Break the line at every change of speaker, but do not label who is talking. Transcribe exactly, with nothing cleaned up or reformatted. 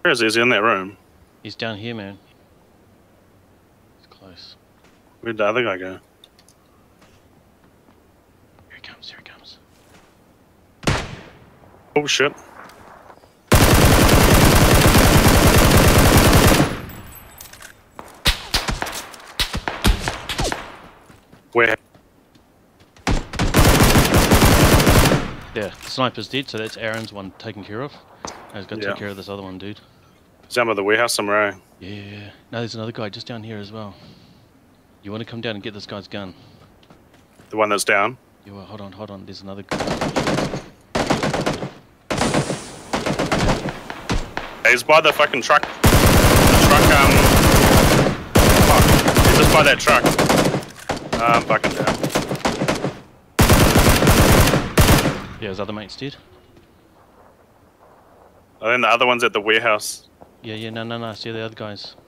Where is he? Is he in that room?
He's down here, man. He's close.
Where'd the other guy go?
Here he comes, here he comes.
Oh shit. Where?
Yeah, the sniper's dead, so that's Aaron's one taken care of. Now he's got to
Yeah.
take care of this other one, dude.
He's down by the warehouse somewhere, eh?
Yeah, yeah, yeah. No, there's another guy just down here as well. You want to come down and get this guy's gun?
The one that's down?
You are, hold on, hold on, there's another guy.
He's by the fucking truck. The truck, um... Fuck. He's just by that truck. Uh, I'm fucking down.
Yeah, his other mate's dead.
And then the other one's at the warehouse.
Yeah, yeah, no, no, no, see the other guys.